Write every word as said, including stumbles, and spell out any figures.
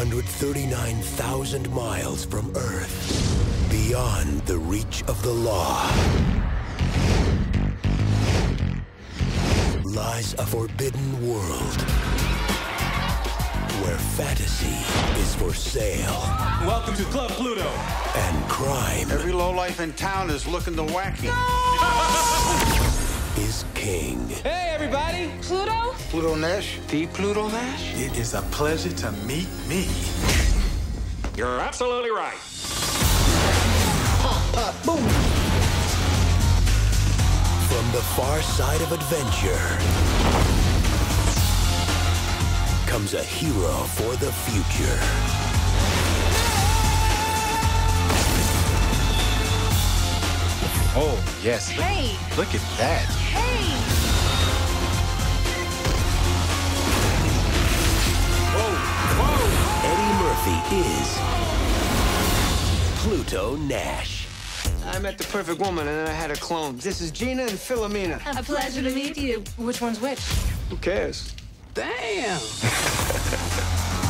hundred thirty-nine thousand miles from Earth, beyond the reach of the law, lies a forbidden world where fantasy is for sale. Welcome to Club Pluto. And crime... Every lowlife in town is looking to wacky. is king. Hey, everybody! Pluto? Pluto Nash? The Pluto Nash? It is a pleasure to meet me. You're absolutely right. Pop, pop, boom. From the far side of adventure comes a hero for the future. Oh, yes. Hey! Look at that. Hey! Whoa, whoa! Eddie Murphy is Pluto Nash. I met the perfect woman and then I had a clone. This is Gina and Philomena. A pleasure to meet you. Which one's which? Who cares? Damn!